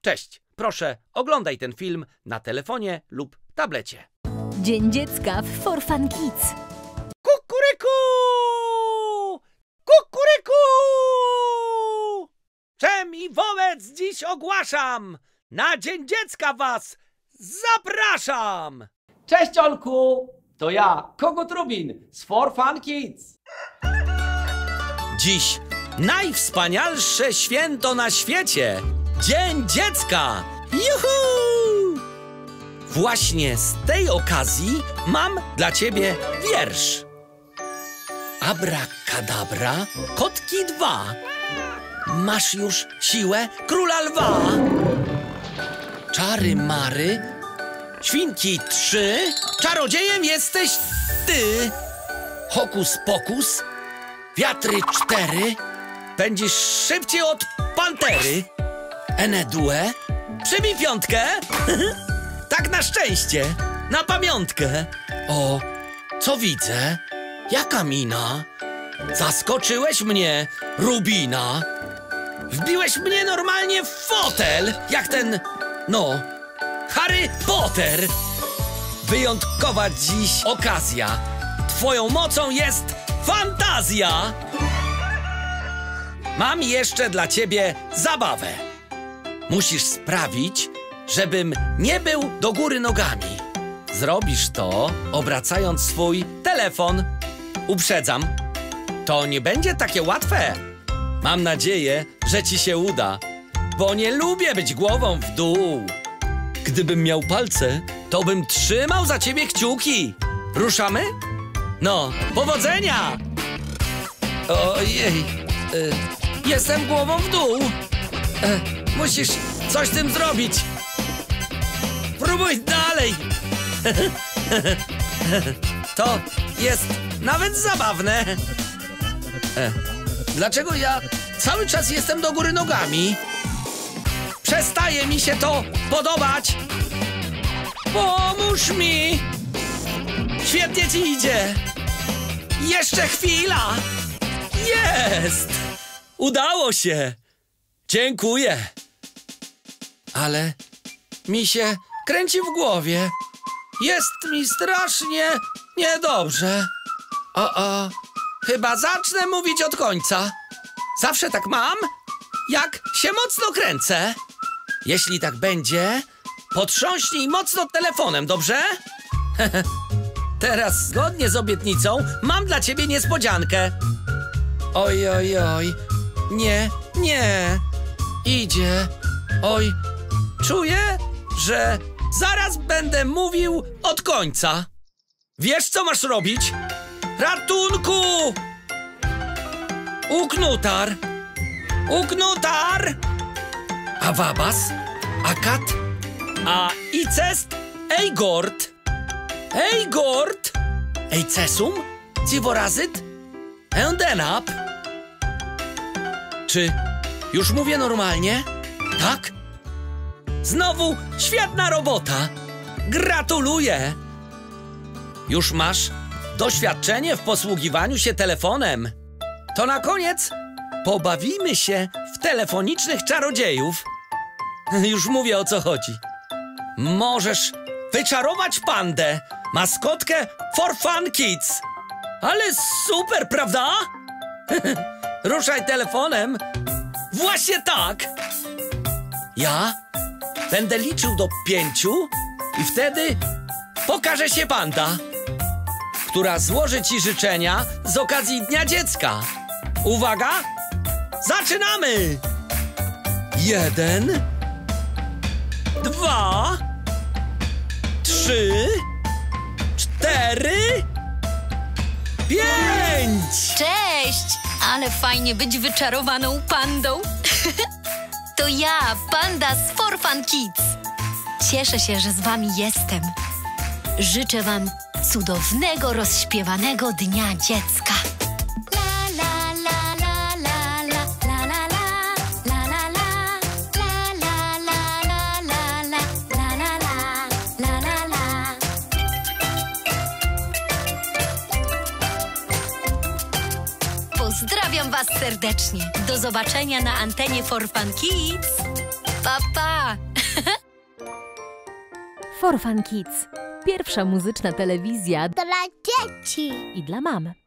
Cześć, proszę oglądaj ten film na telefonie lub tablecie. Dzień Dziecka w For Fun Kids. Kukuryku! Kukuryku! Czem i wobec dziś ogłaszam! Na Dzień Dziecka was zapraszam! Cześć Olku! To ja, Kogut Rubin z For Fun Kids. Dziś najwspanialsze święto na świecie! Dzień Dziecka! Juhu! Właśnie z tej okazji mam dla ciebie wiersz. Abrakadabra, kotki 2. Masz już siłę króla lwa. Czary mary, świnki 3. Czarodziejem jesteś ty. Hokus pokus, wiatry 4. Pędzisz szybciej od pantery. Enedue, przybij 5. Tak na szczęście, na pamiątkę. O, co widzę? Jaka mina? Zaskoczyłeś mnie, Rubina. Wbiłeś mnie normalnie w fotel, jak ten, no, Harry Potter. Wyjątkowa dziś okazja. Twoją mocą jest fantazja. Mam jeszcze dla ciebie zabawę. Musisz sprawić, żebym nie był do góry nogami. Zrobisz to, obracając swój telefon. Uprzedzam, to nie będzie takie łatwe. Mam nadzieję, że ci się uda, bo nie lubię być głową w dół. Gdybym miał palce, to bym trzymał za ciebie kciuki. Ruszamy? No, powodzenia! Ojej, jestem głową w dół. Musisz coś z tym zrobić. Próbuj dalej. To jest nawet zabawne. Dlaczego ja cały czas jestem do góry nogami? Przestaje mi się to podobać. Pomóż mi. Świetnie ci idzie. Jeszcze chwila. Jest. Udało się. Dziękuję. Ale mi się kręci w głowie. Jest mi strasznie niedobrze. Chyba zacznę mówić od końca. Zawsze tak mam, jak się mocno kręcę. Jeśli tak będzie, potrząśnij mocno telefonem, dobrze? Teraz, zgodnie z obietnicą, mam dla ciebie niespodziankę. Oj, oj, oj. Nie, nie. Idzie. Oj, czuję, że zaraz będę mówił od końca. Wiesz, co masz robić? Ratunku! Uknutar! Uknutar! A wabas? A kat? A icest? Ejgort! Ejgort! Ejcesum? Civorazyt? Endenap? Czy już mówię normalnie? Tak? Znowu świetna robota! Gratuluję! Już masz doświadczenie w posługiwaniu się telefonem. To na koniec pobawimy się w telefonicznych czarodziejów. Już mówię, o co chodzi. Możesz wyczarować pandę, maskotkę For Fun Kids. Ale super, prawda? Ruszaj telefonem. Właśnie tak. Ja będę liczył do 5 i wtedy pokaże się panda, która złoży ci życzenia z okazji Dnia Dziecka. Uwaga! Zaczynamy! 1, 2, 3, 4, 5! Cześć! Ale fajnie być wyczarowaną pandą. To ja, panda z For Fun Kids. Cieszę się, że z wami jestem. Życzę wam cudownego, rozśpiewanego Dnia Dziecka. Pozdrawiam was serdecznie. Do zobaczenia na antenie For Fun Kids. Pa, pa! For Fun Kids. Pierwsza muzyczna telewizja Dla dzieci. i dla mam.